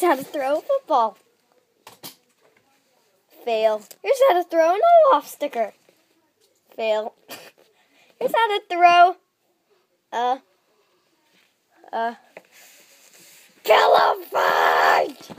how to throw a football. Fail. Here's how to throw an Olaf sticker. Fail. Here's how to throw a elephant.